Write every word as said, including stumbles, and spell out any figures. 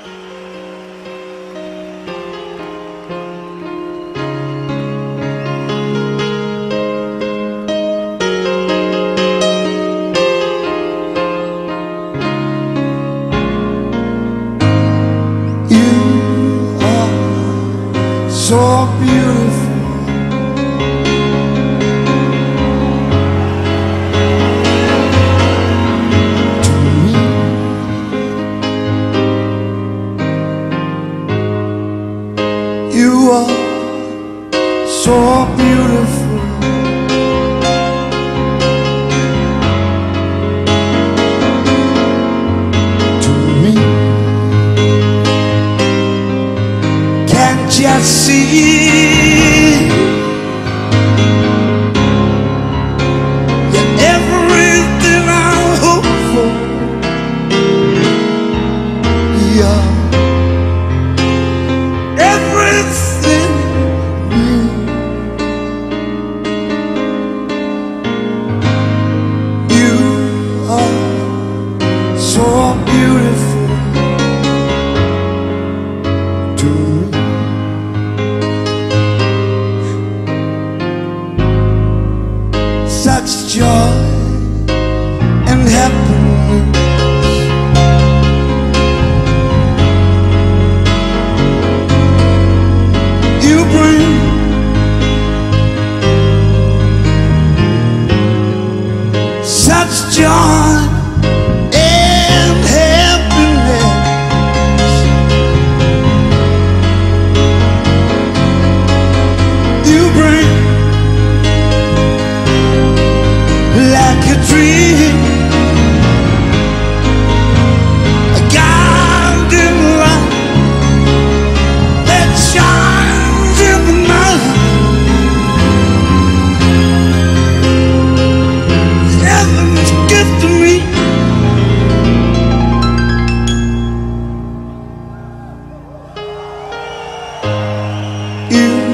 So beautiful to me. You are so beautiful to me. Can't you see? Such joy and happiness, you bring. Such joy and happiness, you bring. Like a dream, a golden light that shines in the night. Heaven's gift to me. You